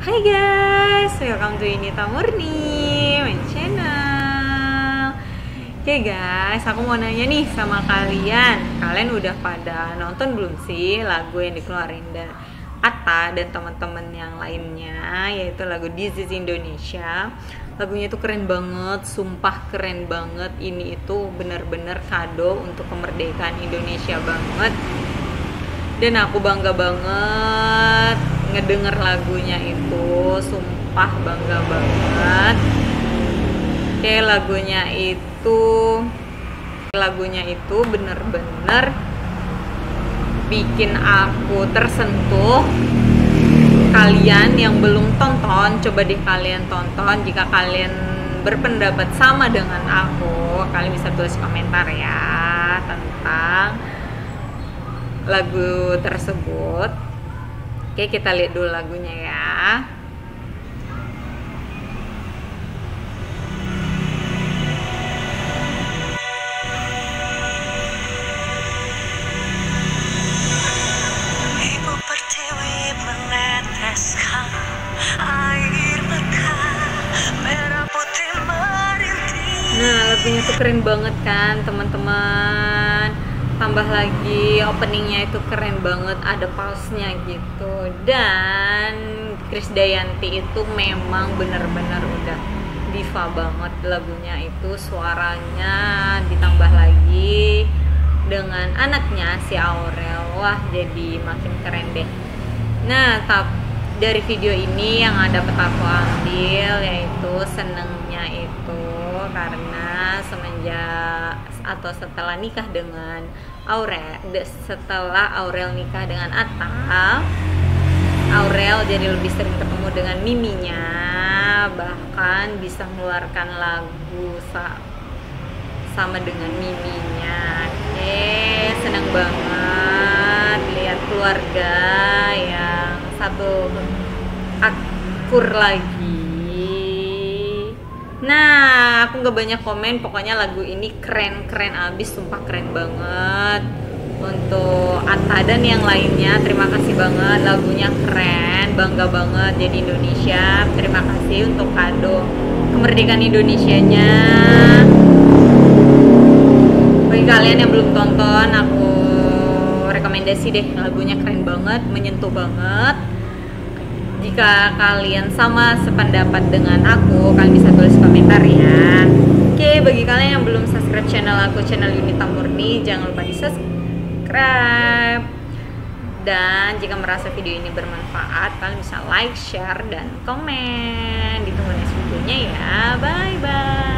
Hai guys, welcome to Yunita Murni, my channel. Oke guys, aku mau nanya nih sama kalian udah pada nonton belum sih lagu yang dikeluarin dan Atta dan teman-teman yang lainnya, yaitu lagu This Is Indonesia. Lagunya itu keren banget, sumpah keren banget. Ini itu bener-bener kado untuk kemerdekaan Indonesia banget. Dan aku bangga banget ngedenger lagunya itu, sumpah bangga banget. Kayak lagunya itu bener-bener bikin aku tersentuh. Kalian yang belum tonton, coba deh kalian tonton. Jika kalian berpendapat sama dengan aku, kalian bisa tulis komentar ya tentang lagu tersebut. Oke, kita lihat dulu lagunya ya. Ibu pertiwi meneteskan air mata merah putih merintih. Nah, lagunya tuh keren banget kan teman-teman. Tambah lagi openingnya itu keren banget, ada pulse-nya gitu. Dan Krisdayanti itu memang benar-benar udah diva banget lagunya itu, suaranya ditambah lagi dengan anaknya si Aurel, wah jadi makin keren deh. Nah, dari video ini yang dapat aku ambil yaitu senengnya itu karena setelah nikah dengan Aurel nikah dengan Atta, Aurel jadi lebih sering ketemu dengan miminya, bahkan bisa mengeluarkan lagu sama dengan miminya. Seneng banget lihat keluarga yang satu akur lagi. Nah, aku gak banyak komen, pokoknya lagu ini keren abis, sumpah keren banget. Untuk Atta dan yang lainnya, terima kasih banget, lagunya keren, bangga banget jadi Indonesia. Terima kasih untuk kado kemerdekaan Indonesianya. Bagi kalian yang belum tonton, aku rekomendasi deh, lagunya keren banget, menyentuh banget. Jika kalian sama sependapat dengan aku, kalian bisa tulis komentar ya. Oke, bagi kalian yang belum subscribe channel aku, channel Yunita Murni, jangan lupa di subscribe. Dan jika merasa video ini bermanfaat, kalian bisa like, share, dan komen. Ditunggu next videonya ya. Bye bye.